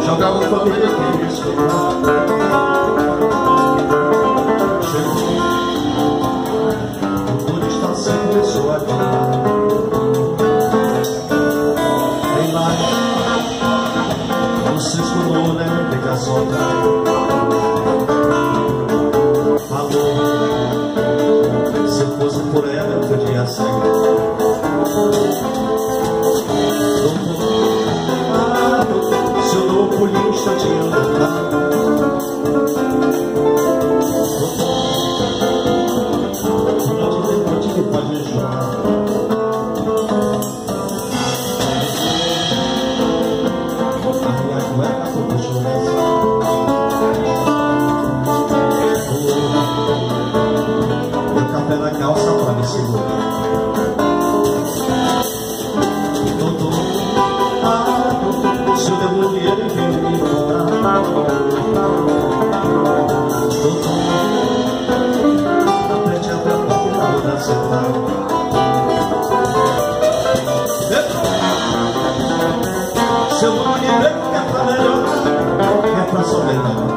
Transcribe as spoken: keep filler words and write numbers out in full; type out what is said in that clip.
Jogava família que me escutar. Começou a cantar. Tem mais um cisco no olho, fica soltar. Falou, se fosse por ela eu podia sair. Ah, doutor, se eu não por lixo eu tinha andado. Pode me ajudar. A minha cueca toda chorando. Meu café na calça pra me segurar. Doutor, ah, doutor, se eu devolver ele vem me encontrar. Doutor, aprende a tratar com a outra sentada. Seu nome é pra melhor, é pra sobreviver.